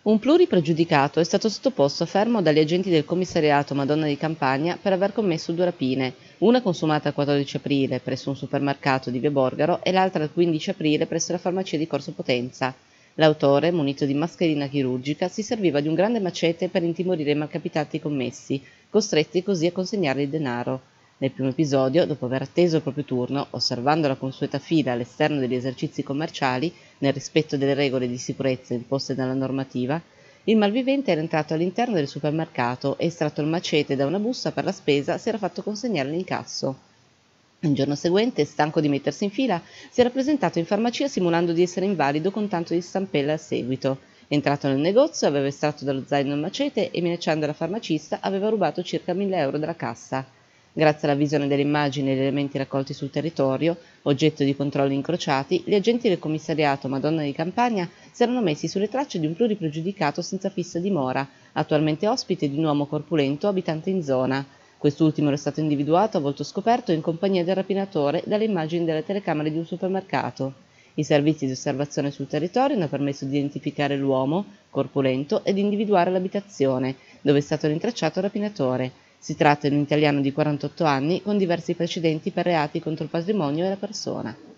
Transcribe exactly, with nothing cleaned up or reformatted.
Un pluripregiudicato è stato sottoposto a fermo dagli agenti del commissariato Madonna di Campania per aver commesso due rapine, una consumata il quattordici aprile presso un supermercato di via Borgaro e l'altra il quindici aprile presso la farmacia di Corso Potenza. L'autore, munito di mascherina chirurgica, si serviva di un grande macete per intimorire i malcapitati commessi, costretti così a consegnargli il denaro. Nel primo episodio, dopo aver atteso il proprio turno, osservando la consueta fila all'esterno degli esercizi commerciali, nel rispetto delle regole di sicurezza imposte dalla normativa, il malvivente era entrato all'interno del supermercato e, estratto il macete da una busta per la spesa, si era fatto consegnare l'incasso. Il giorno seguente, stanco di mettersi in fila, si era presentato in farmacia simulando di essere invalido con tanto di stampelle al seguito. Entrato nel negozio, aveva estratto dallo zaino il macete e, minacciando la farmacista, aveva rubato circa mille euro dalla cassa. Grazie alla visione delle immagini e degli elementi raccolti sul territorio, oggetto di controlli incrociati, gli agenti del commissariato Madonna di Campania si erano messi sulle tracce di un pluripregiudicato senza fissa dimora, attualmente ospite di un uomo corpulento abitante in zona. Quest'ultimo era stato individuato a volto scoperto in compagnia del rapinatore dalle immagini delle telecamere di un supermercato. I servizi di osservazione sul territorio hanno permesso di identificare l'uomo, corpulento, e di individuare l'abitazione, dove è stato rintracciato il rapinatore. Si tratta di un italiano di quarantotto anni con diversi precedenti per reati contro il patrimonio e la persona.